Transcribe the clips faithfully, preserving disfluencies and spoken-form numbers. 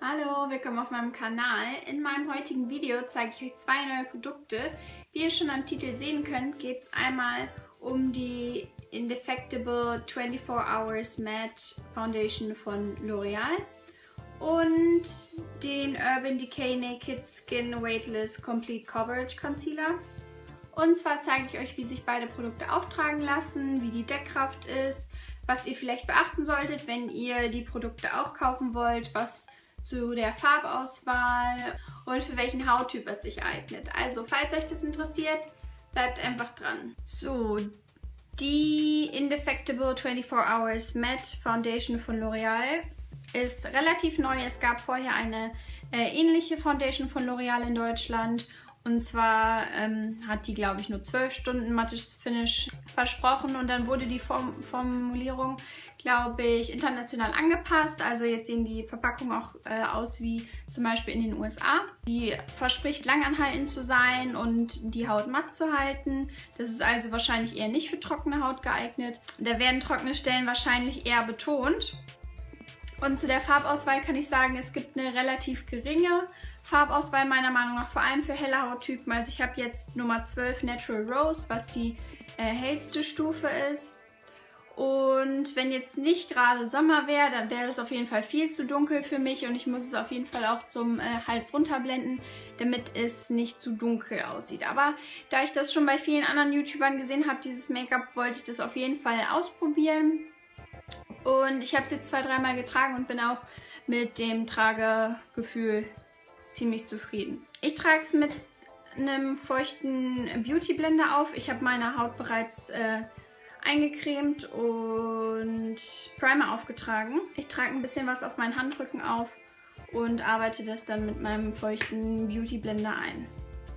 Hallo, willkommen auf meinem Kanal. In meinem heutigen Video zeige ich euch zwei neue Produkte. Wie ihr schon am Titel sehen könnt, geht es einmal um die Indefectible vierundzwanzig Hours Matte Foundation von L'Oreal und den Urban Decay Naked Skin Weightless Complete Coverage Concealer. Und zwar zeige ich euch, wie sich beide Produkte auftragen lassen, wie die Deckkraft ist, was ihr vielleicht beachten solltet, wenn ihr die Produkte auch kaufen wollt, was zu der Farbauswahl und für welchen Hauttyp es sich eignet. Also, falls euch das interessiert, bleibt einfach dran. So, die Indefectible vierundzwanzig Hours Matte Foundation von L'Oreal ist relativ neu. Es gab vorher eine äh, ähnliche Foundation von L'Oreal in Deutschland. Und zwar ähm, hat die, glaube ich, nur zwölf Stunden mattes Finish versprochen und dann wurde die Form Formulierung, glaube ich, international angepasst. Also jetzt sehen die Verpackungen auch äh, aus wie zum Beispiel in den U S A. Die verspricht langanhaltend zu sein und die Haut matt zu halten. Das ist also wahrscheinlich eher nicht für trockene Haut geeignet. Da werden trockene Stellen wahrscheinlich eher betont. Und zu der Farbauswahl kann ich sagen, es gibt eine relativ geringe Farbauswahl meiner Meinung nach, vor allem für helle Hauttypen. Also ich habe jetzt Nummer zwölf Natural Rose, was die äh, hellste Stufe ist. Und wenn jetzt nicht gerade Sommer wäre, dann wäre das auf jeden Fall viel zu dunkel für mich und ich muss es auf jeden Fall auch zum äh, Hals runterblenden, damit es nicht zu dunkel aussieht. Aber da ich das schon bei vielen anderen YouTubern gesehen habe, dieses Make-up, wollte ich das auf jeden Fall ausprobieren. Und ich habe es jetzt zwei, dreimal getragen und bin auch mit dem Tragegefühl ziemlich zufrieden. Ich trage es mit einem feuchten Beauty Blender auf. Ich habe meine Haut bereits äh, eingecremt und Primer aufgetragen. Ich trage ein bisschen was auf meinen Handrücken auf und arbeite das dann mit meinem feuchten Beauty Blender ein.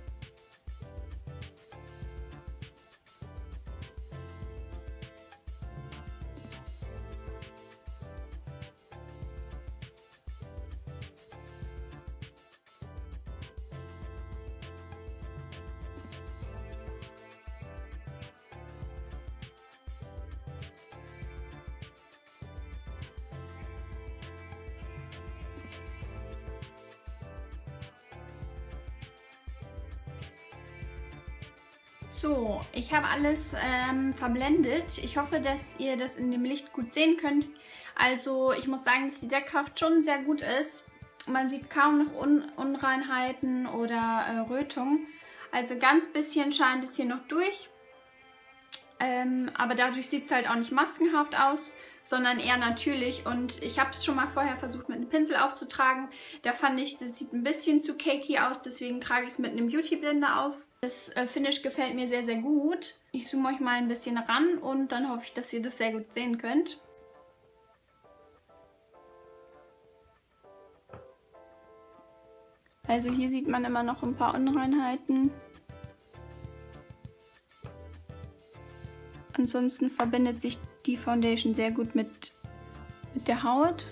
So, ich habe alles ähm, verblendet. Ich hoffe, dass ihr das in dem Licht gut sehen könnt. Also ich muss sagen, dass die Deckkraft schon sehr gut ist. Man sieht kaum noch Un Unreinheiten oder äh, Rötungen. Also ganz bisschen scheint es hier noch durch. Ähm, aber dadurch sieht es halt auch nicht maskenhaft aus, sondern eher natürlich. Und ich habe es schon mal vorher versucht mit einem Pinsel aufzutragen. Da fand ich, das sieht ein bisschen zu cakey aus, deswegen trage ich es mit einem Beauty Blender auf. Das äh, Finish gefällt mir sehr, sehr gut. Ich zoome euch mal ein bisschen ran und dann hoffe ich, dass ihr das sehr gut sehen könnt. Also hier sieht man immer noch ein paar Unreinheiten. Ansonsten verbindet sich die Foundation sehr gut mit, mit der Haut.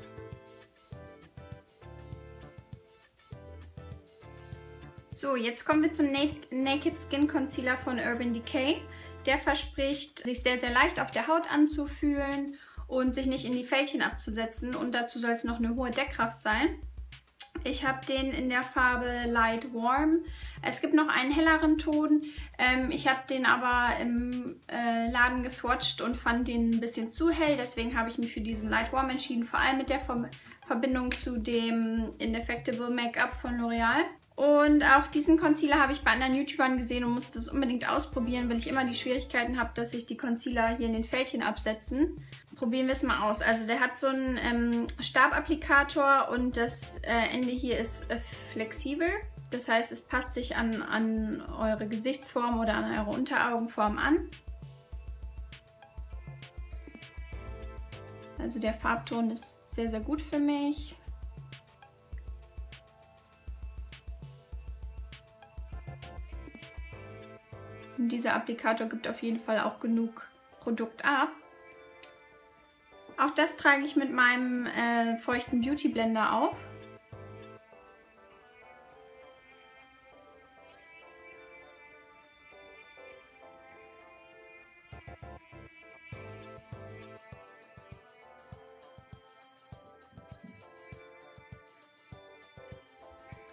So, jetzt kommen wir zum Naked Skin Concealer von Urban Decay. Der verspricht, sich sehr, sehr leicht auf der Haut anzufühlen und sich nicht in die Fältchen abzusetzen. Und dazu soll es noch eine hohe Deckkraft sein. Ich habe den in der Farbe Light Warm. Es gibt noch einen helleren Ton. Ähm, ich habe den aber im äh, Laden geswatcht und fand den ein bisschen zu hell. Deswegen habe ich mich für diesen Light Warm entschieden. Vor allem mit der Ver Verbindung zu dem Indefectible Make-up von L'Oreal. Und auch diesen Concealer habe ich bei anderen YouTubern gesehen und musste es unbedingt ausprobieren, weil ich immer die Schwierigkeiten habe, dass sich die Concealer hier in den Fältchen absetzen. Probieren wir es mal aus. Also der hat so einen ähm, Stabapplikator und das äh, Ende hier ist äh, flexibel. Das heißt, es passt sich an, an eure Gesichtsform oder an eure Unteraugenform an. Also der Farbton ist sehr, sehr gut für mich. Und dieser Applikator gibt auf jeden Fall auch genug Produkt ab. Auch das trage ich mit meinem äh, feuchten Beauty Blender auf.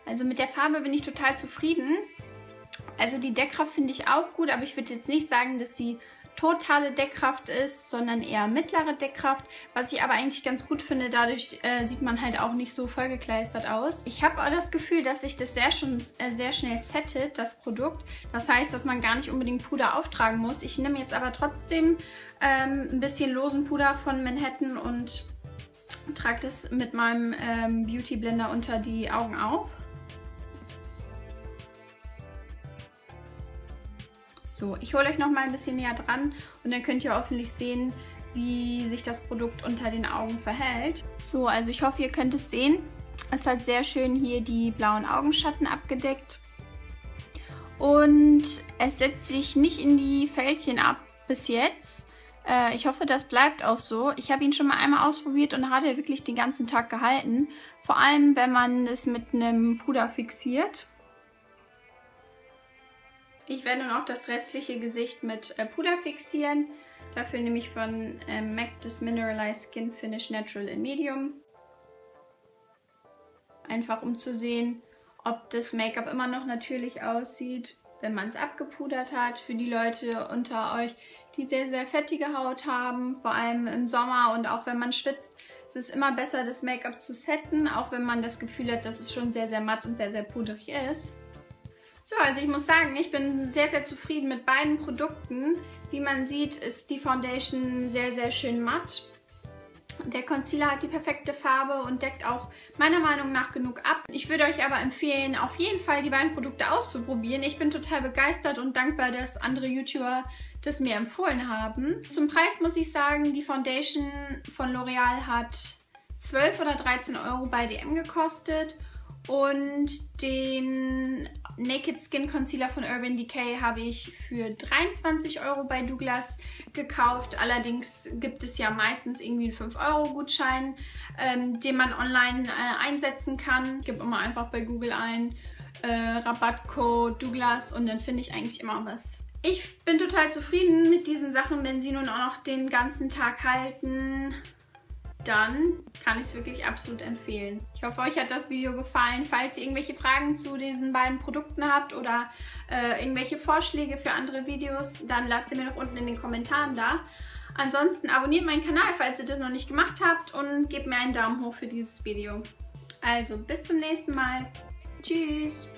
Also mit der Farbe bin ich total zufrieden. Also die Deckkraft finde ich auch gut, aber ich würde jetzt nicht sagen, dass sie totale Deckkraft ist, sondern eher mittlere Deckkraft, was ich aber eigentlich ganz gut finde. Dadurch äh, sieht man halt auch nicht so vollgekleistert aus. Ich habe auch das Gefühl, dass sich das sehr, schon, äh, sehr schnell settet, das Produkt. Das heißt, dass man gar nicht unbedingt Puder auftragen muss. Ich nehme jetzt aber trotzdem ähm, ein bisschen losen Puder von Manhattan und trage das mit meinem ähm, Beauty Blender unter die Augen auf. So, ich hole euch noch mal ein bisschen näher dran und dann könnt ihr hoffentlich sehen, wie sich das Produkt unter den Augen verhält. So, also ich hoffe, ihr könnt es sehen. Es hat sehr schön hier die blauen Augenschatten abgedeckt. Und es setzt sich nicht in die Fältchen ab bis jetzt. Äh, ich hoffe, das bleibt auch so. Ich habe ihn schon mal einmal ausprobiert und da hat er wirklich den ganzen Tag gehalten. Vor allem, wenn man es mit einem Puder fixiert. Ich werde nun auch das restliche Gesicht mit äh, Puder fixieren. Dafür nehme ich von äh, M A C das Mineralized Skin Finish Natural in Medium. Einfach um zu sehen, ob das Make-up immer noch natürlich aussieht, wenn man es abgepudert hat. Für die Leute unter euch, die sehr, sehr fettige Haut haben, vor allem im Sommer und auch wenn man schwitzt, ist es immer besser, das Make-up zu setten, auch wenn man das Gefühl hat, dass es schon sehr, sehr matt und sehr, sehr pudrig ist. So, also ich muss sagen, ich bin sehr, sehr zufrieden mit beiden Produkten. Wie man sieht, ist die Foundation sehr, sehr schön matt. Der Concealer hat die perfekte Farbe und deckt auch meiner Meinung nach genug ab. Ich würde euch aber empfehlen, auf jeden Fall die beiden Produkte auszuprobieren. Ich bin total begeistert und dankbar, dass andere YouTuber das mir empfohlen haben. Zum Preis muss ich sagen, die Foundation von L'Oreal hat zwölf oder dreizehn Euro bei D M gekostet. Und den Naked Skin Concealer von Urban Decay habe ich für dreiundzwanzig Euro bei Douglas gekauft. Allerdings gibt es ja meistens irgendwie einen fünf Euro Gutschein, ähm, den man online äh, einsetzen kann. Ich gebe immer einfach bei Google ein äh, Rabattcode Douglas und dann finde ich eigentlich immer was. Ich bin total zufrieden mit diesen Sachen, wenn sie nun auch noch den ganzen Tag halten. Dann kann ich es wirklich absolut empfehlen. Ich hoffe, euch hat das Video gefallen. Falls ihr irgendwelche Fragen zu diesen beiden Produkten habt oder äh, irgendwelche Vorschläge für andere Videos, dann lasst sie mir doch unten in den Kommentaren da. Ansonsten abonniert meinen Kanal, falls ihr das noch nicht gemacht habt und gebt mir einen Daumen hoch für dieses Video. Also bis zum nächsten Mal. Tschüss!